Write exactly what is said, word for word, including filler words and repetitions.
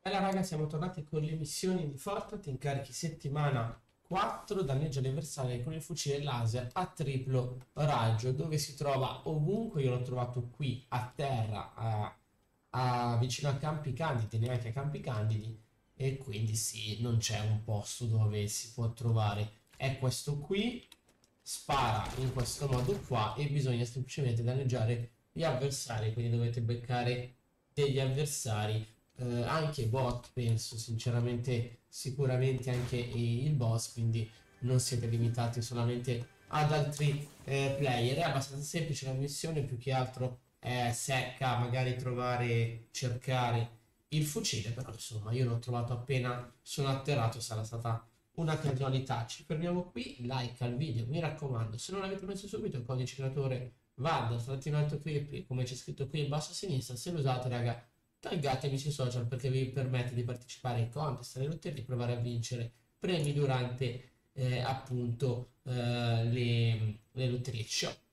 Bella raga, siamo tornati con le missioni di Fortnite, incarichi settimana quattro, danneggia le avversarie con il fucile laser a triplo raggio, dove si trova ovunque. Io l'ho trovato qui a terra, a, a- vicino a Campi Candidi, neanche a Campi Candidi, e quindi sì, non c'è un posto dove si può trovare. È questo qui, spara in questo modo qua e bisogna semplicemente danneggiare gli avversari, quindi dovete beccare degli avversari, eh, anche bot, penso sinceramente, sicuramente anche i- il boss, quindi non siete limitati solamente ad altri eh, player. È abbastanza semplice la missione, più che altro è secca, magari trovare, cercare il fucile, però insomma io l'ho trovato appena sono atterrato, sarà stata una casualità. Ci fermiamo qui, like al video, mi raccomando, se non l'avete messo subito il codice creatore Vanda, trattino alto clip, come c'è scritto qui in basso a sinistra. Se lo usate raga, taggatemi sui social perché vi permette di partecipare ai contest, alle lotterie, di provare a vincere premi durante eh, appunto eh, le, le lotterie show.